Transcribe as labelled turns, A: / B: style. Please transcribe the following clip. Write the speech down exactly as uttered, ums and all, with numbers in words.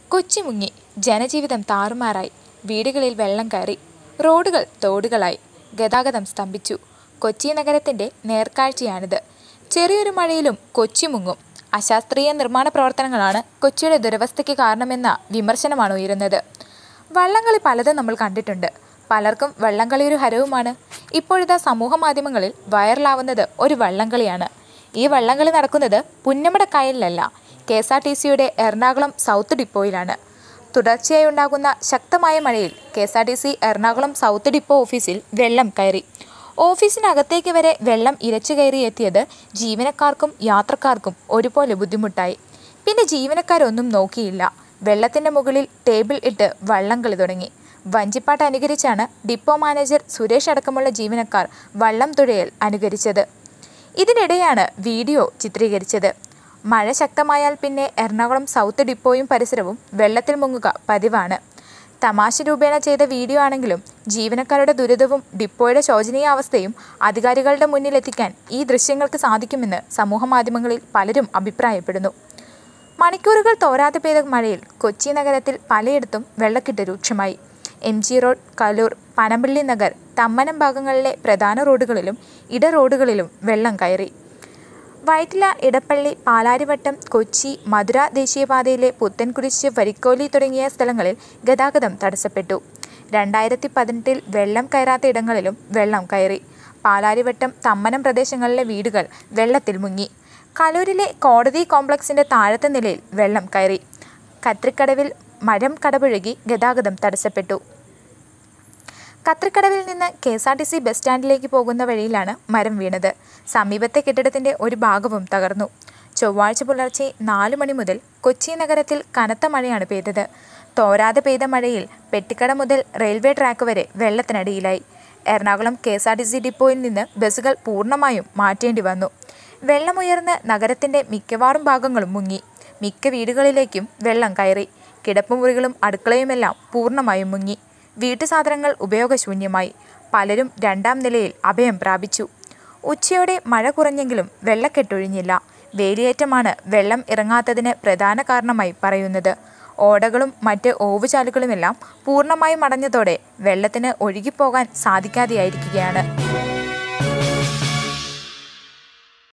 A: കൊച്ചി മുങ്ങി, ജനജീവിതം താറുമാറായി, വീടുകളിൽ വെള്ളം കയറി, റോഡുകൾ തോടുകളായി, ഗതാഗതം സ്തംഭിച്ചു. കൊച്ചി നഗരത്തിന്റെ നേർക്കാഴ്ചയാണിത്. ചെറിയൊരു മഴയിലും കൊച്ചി മുങ്ങും. അശാസ്ത്രീയ നിർമ്മാണ പ്രവർത്തനങ്ങളാണ് കൊച്ചിയുടെ ദുരവസ്ഥയ്ക്ക് കാരണമെന്ന വിമർശനമാണ് ഉയരുന്നത്. വള്ളംകളി പലതും നമ്മൾ കണ്ടിട്ടുണ്ട്. പലർക്കും വള്ളംകളി ഒരു ഹരവുമാണ്. ഇപ്പോഴിതാ സമൂഹ മാധ്യമങ്ങളിൽ വൈറലാവുന്നത് ഒരു വള്ളംകളിയാണ്. ഈ വള്ളംകളി നടക്കുന്നത് പുന്നമട കായലിലല്ല, കെ എസ് ആർ ടി സിയുടെ എറണാകുളം സൗത്ത് ഡിപ്പോയിലാണ്. തുടർച്ചയായി ഉണ്ടാകുന്ന ശക്തമായ മഴയിൽ K S R T C Ernakulam south depot ഓഫീസിൽ വെള്ളം കയറി. ഓഫീസിനകത്തേക്ക് വരെ വെള്ളം ഇരച്ചു കയറി എത്തിയത് ജീവനക്കാർക്കും യാത്രക്കാർക്കും ഒരുപോലെ ബുദ്ധിമുട്ടായി. പിന്നെ ജീവനക്കാരൊന്നും നോക്കിയില്ല. വെള്ളത്തിൻ്റെ മുകളിൽ ടേബിൾ ഇട്ട് വള്ളംകളി തുടങ്ങി. വഞ്ചിപ്പാട്ട് അനുകരിച്ചാണ് ഡിപ്പോ മാനേജർ സുരേഷ് അടക്കമുള്ള ജീവനക്കാർ വള്ളം തുഴയൽ അനുകരിച്ചത്. ഇതിനിടെയാണ് വീഡിയോ ചിത്രീകരിച്ചത്. മഴ ശക്തമായാൽ പിന്നെ എറണാകുളം സൗത്ത് ഡിപ്പോയും പരിസരവും വെള്ളത്തിൽ മുങ്ങുക പതിവാണ്. തമാശ രൂപേണ ചെയ്ത വീഡിയോ ആണെങ്കിലും ജീവനക്കാരുടെ ദുരിതവും ഡിപ്പോയുടെ ശോചനീയാവസ്ഥയും അധികാരികളുടെ മുന്നിലെത്തിക്കാൻ ഈ ദൃശ്യങ്ങൾക്ക് സാധിക്കുമെന്ന് സമൂഹമാധ്യമങ്ങളിൽ പലരും അഭിപ്രായപ്പെടുന്നു. മണിക്കൂറുകൾ തോരാതെ പെയ്ത മഴയിൽ കൊച്ചി നഗരത്തിൽ പലയിടത്തും വെള്ളക്കെട്ട് രൂക്ഷമായി. M G road, Kaloor, Panampilly Nagar, Thammanam ഭാഗങ്ങളിലെ പ്രധാന റോഡുകളിലും ഇട റോഡുകളിലും വെള്ളം കയറി. വൈറ്റില, ഇടപ്പള്ളി, പാലാരിവട്ടം, കൊച്ചി, മധുര ദേശീയപാതയിലെ പുത്തൻകുരിശ്, വരിക്കോലി തുടങ്ങിയ സ്ഥലങ്ങളിൽ ഗതാഗതം തടസ്സപ്പെട്ടു. രണ്ടായിരത്തി പതിനെട്ടിൽ വെള്ളം കയറാത്ത ഇടങ്ങളിലും വെള്ളം കയറി. പാലാരിവട്ടം, തമ്മനം പ്രദേശങ്ങളിലെ വീടുകൾ വെള്ളത്തിൽ മുങ്ങി. കലൂരിലെ കോടതി കോംപ്ലക്സിന്റെ താഴത്തെ നിലയിൽ വെള്ളം കയറി. കത്രിക്കടവിൽ മരം കടപുഴകി ഗതാഗതം തടസ്സപ്പെട്ടു. കത്രിക്കടവിൽ നിന്ന് K S R T C bus സ്റ്റാൻഡിലേക്ക് പോകുന്ന വഴിയിലാണ് മരം വീണത്. സമീപത്തെ കെട്ടിടത്തിന്റെ ഒരു ഭാഗവും തകർന്നു. ചൊവ്വാഴ്ച പുലർച്ചെ നാലു മണി മുതൽ കൊച്ചി നഗരത്തിൽ കനത്ത മഴയാണ് പെയ്തത്. തോരാതെ പെയ്ത മഴയിൽ പെട്ടിക്കട മുതൽ റെയിൽവേ ട്രാക്ക് വരെ വെള്ളത്തിനടിയിലായി. Ernakulam K S R T C ഡിപ്പോയിൽ നിന്ന് ബസ്സുകൾ പൂർണ്ണമായും മാറ്റേണ്ടി വന്നു. വെള്ളമുയർന്ന് നഗരത്തിന്റെ മിക്കവാറും ഭാഗങ്ങളും മുങ്ങി. മിക്ക വീടുകളിലേക്കും വെള്ളം കയറി. കിടപ്പുമുറികളും അടുക്കളയുമെല്ലാം പൂർണ്ണമായും മുങ്ങി. വീട്ടുസാധനങ്ങൾ ഉപയോഗശൂന്യമായി. പലരും രണ്ടാം നിലയിൽ അഭയം പ്രാപിച്ചു. ഉച്ചയോടെ മഴ കുറഞ്ഞെങ്കിലും വെള്ളക്കെട്ടൊഴിഞ്ഞില്ല. വേലിയേറ്റമാണ് വെള്ളം ഇറങ്ങാത്തതിന് പ്രധാന കാരണമായി പറയുന്നത്. ഓടകളും മറ്റ് ഓവുചാലുകളുമെല്ലാം പൂർണ്ണമായും അടഞ്ഞതോടെ വെള്ളത്തിന് ഒഴുകിപ്പോകാൻ സാധിക്കാതെയായിരിക്കുകയാണ്.